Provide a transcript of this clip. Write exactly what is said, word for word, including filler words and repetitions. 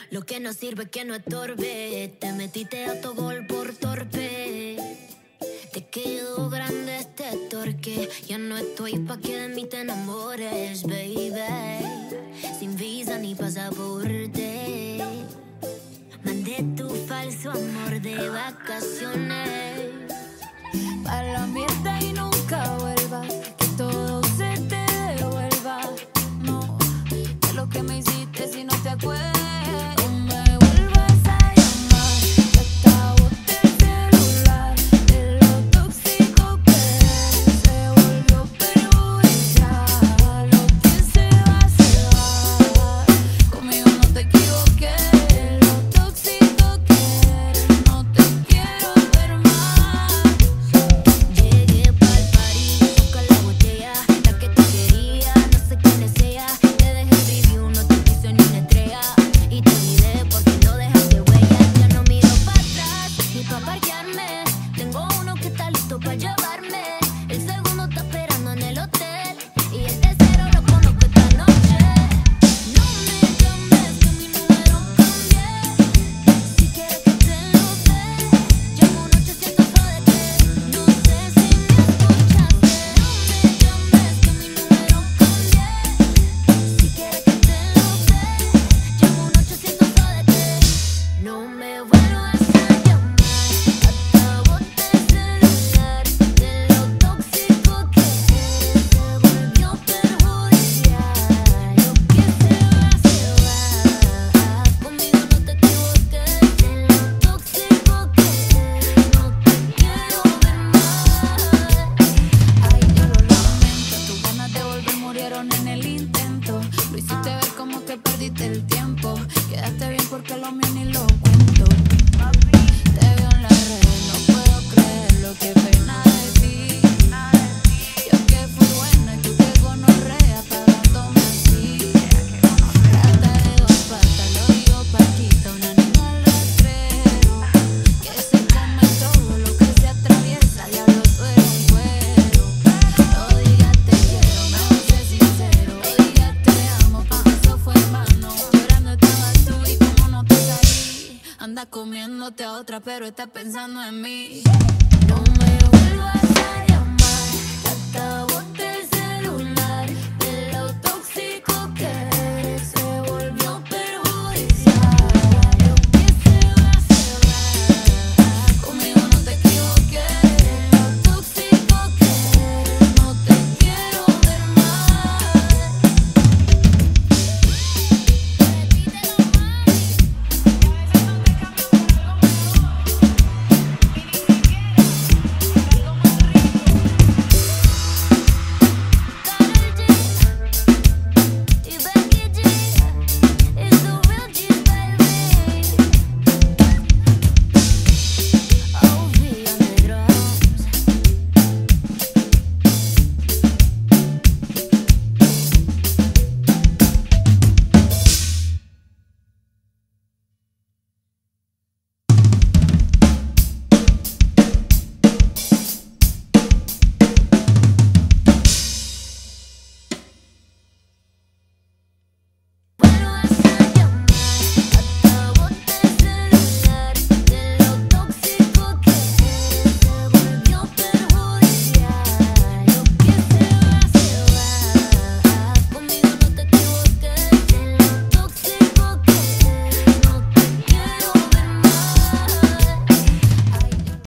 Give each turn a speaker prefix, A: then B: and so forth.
A: Lo que no sirve que no estorbe. Te metiste a tu gol por torpe. Te quedó grande este torque. Ya no estoy pa' que de mí te enamores, baby. Sin visa ni pasaporte. Mandé tu falso amor de vacaciones
B: pa' la mierda y nunca vuelvas. Que todo se te devuelva. No, de lo que me hiciste si no te acuerdas. En el intento, lo hiciste ver como que perdiste el tiempo. Quedaste bien porque lo mío ni lo cuento. Te veo en las redes, no puedo creer lo que pena de ti. Yo que fui buena y tú que gonorrea pagándome así. Rata de dos patas, lo digo Paquita, un animal rastrero que se come todo lo que se atraviesa. Diablo, tú eres un cuero. No digas te quiero, mejor sé sincero. No digas te amo, porque eso fue en vano. Llorando estabas tú y como no te caí. Anda comiéndote a otra, pero estás pensando en mí.